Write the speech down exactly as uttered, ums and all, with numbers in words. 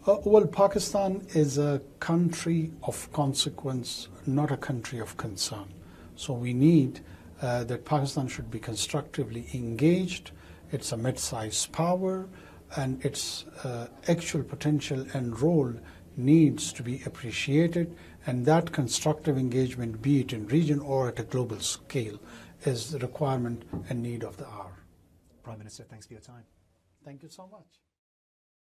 Uh, well, Pakistan is a country of consequence, not a country of concern. So we need uh, that Pakistan should be constructively engaged. It's a mid-sized power, and its uh, actual potential and role needs to be appreciated, and that constructive engagement, be it in region or at a global scale, is the requirement and need of the hour. Prime Minister, thanks for your time. Thank you so much.